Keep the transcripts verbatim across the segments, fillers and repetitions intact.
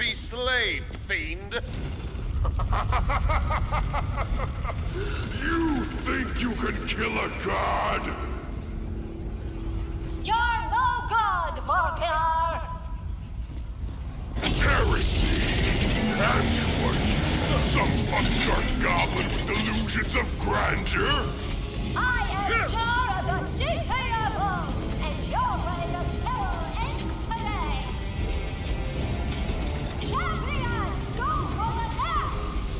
be slain, fiend. You think you can kill a god? You're no god, VORCANAR! Heresy! And you are you, some upstart goblin with delusions of grandeur? I am Jar of the G K O, and your reign of terror ends today! Champions, go for the nap!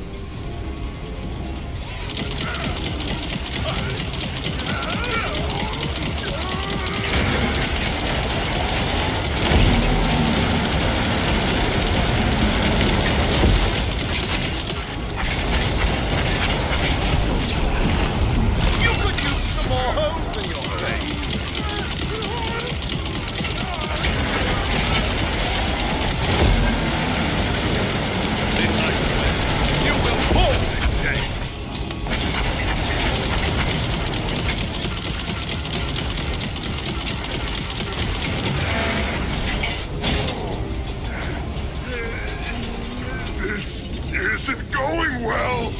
Isn't going well!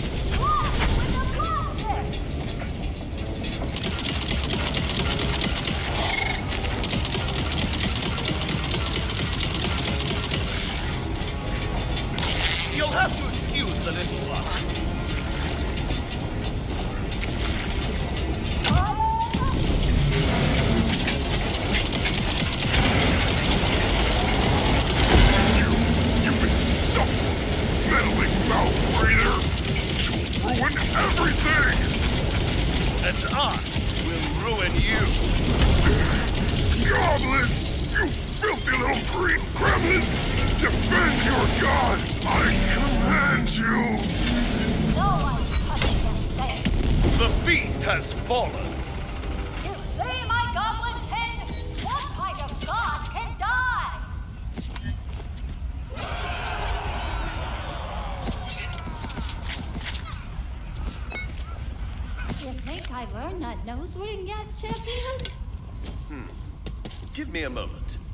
You'll have to excuse the little one. Everything! And I will ruin you. Goblins! You filthy little green gremlins! Defend your god! I command you! No one's touching this thing. The fiend has fallen. You see, my goblin king? What kind of god can die? You think I've earned that nose ring yet, champion? Hmm. Give me a moment.